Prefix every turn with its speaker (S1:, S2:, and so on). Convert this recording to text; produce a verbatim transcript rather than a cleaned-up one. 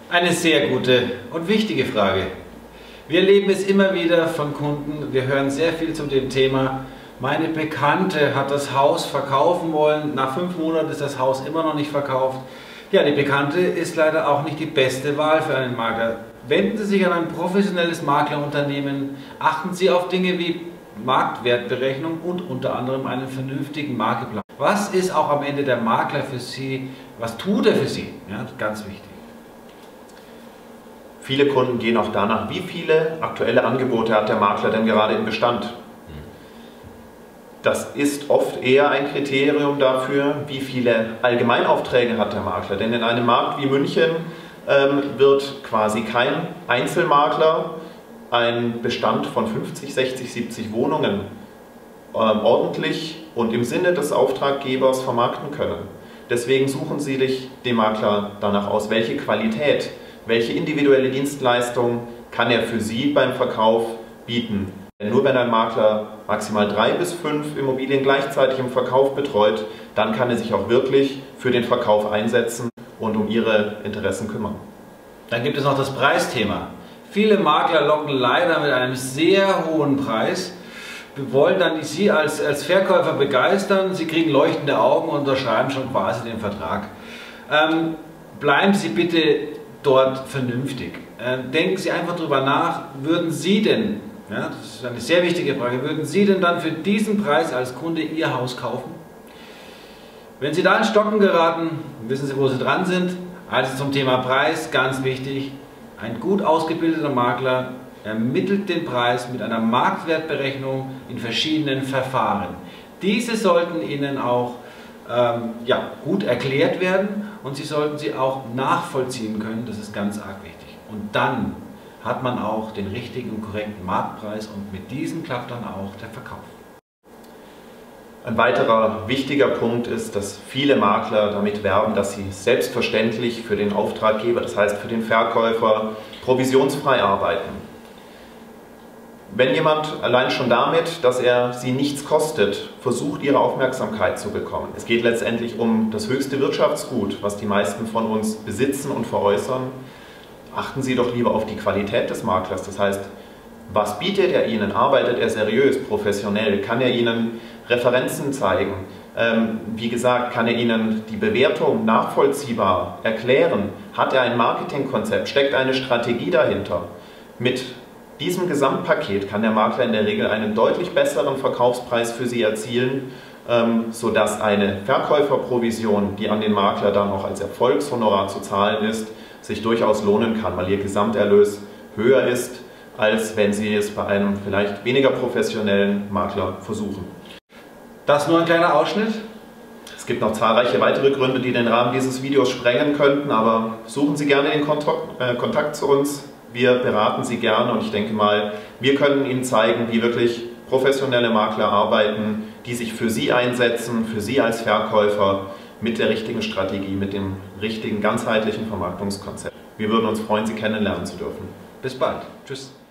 S1: Eine sehr gute und wichtige Frage. Wir erleben es immer wieder von Kunden, wir hören sehr viel zu dem Thema, meine Bekannte hat das Haus verkaufen wollen, nach fünf Monaten ist das Haus immer noch nicht verkauft. Ja, die Bekannte ist leider auch nicht die beste Wahl für einen Makler. Wenden Sie sich an ein professionelles Maklerunternehmen, achten Sie auf Dinge wie Marktwertberechnung und unter anderem einen vernünftigen Markeplan. Was ist auch am Ende der Makler für Sie? Was tut er für Sie? Ja, ganz wichtig.
S2: Viele Kunden gehen auch danach, wie viele aktuelle Angebote hat der Makler denn gerade im Bestand. Das ist oft eher ein Kriterium dafür, wie viele Allgemeinaufträge hat der Makler. Denn in einem Markt wie München ähm, wird quasi kein Einzelmakler einen Bestand von fünfzig, sechzig, siebzig Wohnungen ähm, ordentlich und im Sinne des Auftraggebers vermarkten können. Deswegen suchen Sie sich den Makler danach aus, welche Qualität, welche individuelle Dienstleistung kann er für Sie beim Verkauf bieten. Denn nur wenn ein Makler maximal drei bis fünf Immobilien gleichzeitig im Verkauf betreut, dann kann er sich auch wirklich für den Verkauf einsetzen und um Ihre Interessen kümmern.
S1: Dann gibt es noch das Preisthema. Viele Makler locken leider mit einem sehr hohen Preis. Wir wollen dann Sie als, als Verkäufer begeistern, Sie kriegen leuchtende Augen und unterschreiben schon quasi den Vertrag. Ähm, bleiben Sie bitte dort vernünftig. Ähm, denken Sie einfach darüber nach, würden Sie denn, ja, das ist eine sehr wichtige Frage, würden Sie denn dann für diesen Preis als Kunde Ihr Haus kaufen? Wenn Sie da in Stocken geraten, wissen Sie, wo Sie dran sind. Also zum Thema Preis, ganz wichtig, ein gut ausgebildeter Makler ermittelt den Preis mit einer Marktwertberechnung in verschiedenen Verfahren. Diese sollten Ihnen auch ähm, ja, gut erklärt werden und Sie sollten sie auch nachvollziehen können, das ist ganz arg wichtig. Und dann hat man auch den richtigen und korrekten Marktpreis und mit diesem klappt dann auch der Verkauf.
S2: Ein weiterer wichtiger Punkt ist, dass viele Makler damit werben, dass sie selbstverständlich für den Auftraggeber, das heißt für den Verkäufer, provisionsfrei arbeiten. Wenn jemand allein schon damit, dass er sie nichts kostet, versucht, ihre Aufmerksamkeit zu bekommen. Es geht letztendlich um das höchste Wirtschaftsgut, was die meisten von uns besitzen und veräußern. Achten Sie doch lieber auf die Qualität des Maklers. Das heißt, was bietet er Ihnen? Arbeitet er seriös, professionell? Kann er Ihnen Referenzen zeigen? Ähm, wie gesagt, kann er Ihnen die Bewertung nachvollziehbar erklären? Hat er ein Marketingkonzept? Steckt eine Strategie dahinter? Mit diesem Gesamtpaket kann der Makler in der Regel einen deutlich besseren Verkaufspreis für Sie erzielen, ähm, sodass eine Verkäuferprovision, die an den Makler dann auch als Erfolgshonorar zu zahlen ist, sich durchaus lohnen kann, weil Ihr Gesamterlös höher ist, als wenn Sie es bei einem vielleicht weniger professionellen Makler versuchen.
S1: Das nur ein kleiner Ausschnitt.
S2: Es gibt noch zahlreiche weitere Gründe, die den Rahmen dieses Videos sprengen könnten, aber suchen Sie gerne den Kontakt, äh, Kontakt zu uns. Wir beraten Sie gerne und ich denke mal, wir können Ihnen zeigen, wie wirklich professionelle Makler arbeiten, die sich für Sie einsetzen, für Sie als Verkäufer mit der richtigen Strategie, mit dem richtigen ganzheitlichen Vermarktungskonzept. Wir würden uns freuen, Sie kennenlernen zu dürfen.
S1: Bis bald. Tschüss.